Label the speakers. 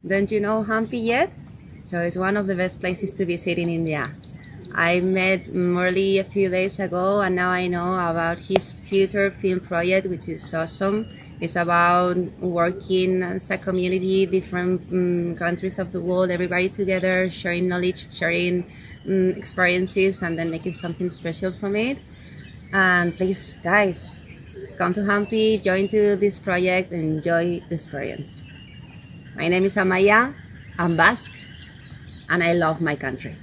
Speaker 1: Don't you know Hampi yet? So it's one of the best places to visit in India. I met Murli a few days ago, and now I know about his future film project, which is awesome. It's about working as a community, different countries of the world, everybody together, sharing knowledge, sharing experiences, and then making something special from it. And please, guys, come to Hampi, join to this project, and enjoy the experience. My name is Amaya. I'm Basque, and I love my country.